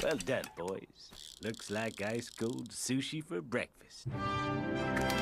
Well done, boys. Looks like ice cold sushi for breakfast.